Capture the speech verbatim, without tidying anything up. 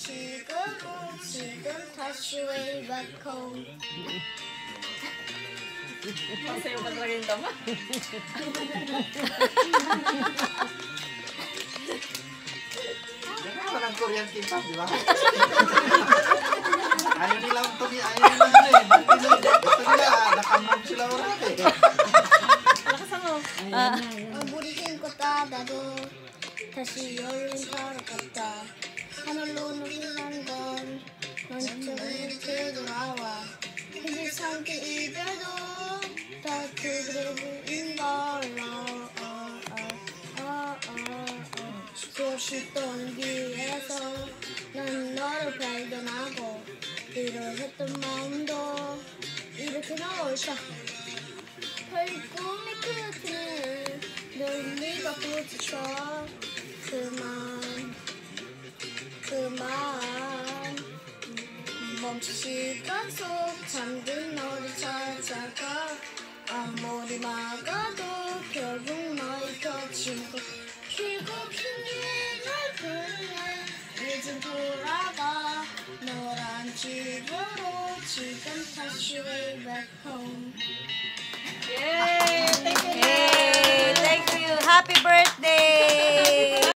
지금은 지금 다시 way back home. Masaya ka talaga yung tama? Ganun walang Korean K-pop, di ba? Ayaw nilang tumi, ayaw nilang ano eh. Gusto nila, nakamove sila orate. Lakasan mo. 얼굴이 거다 나도 다시 여름 타러 갔다. 하늘로 눈이 건 넌처럼 되돌아와. 이제 상태 이별도 다 그대로 보인 걸로. 수없이 떠는 길에서 난 너를 발견하고 이러했던 마음도 이렇게 나올까. 별 꿈의 끝에는 널 네가 부딪혀. 그만 그만 멈춘 시간 속 잠든 너를 찾아가. 아무리 막아도 결국 너의 곁인 것. 길고 긴 길 널 부르네. 이젠 돌아가 너란 집으로. 지금 다시 way back home. Yay! Thank you! Yay! Thank you. Happy birthday!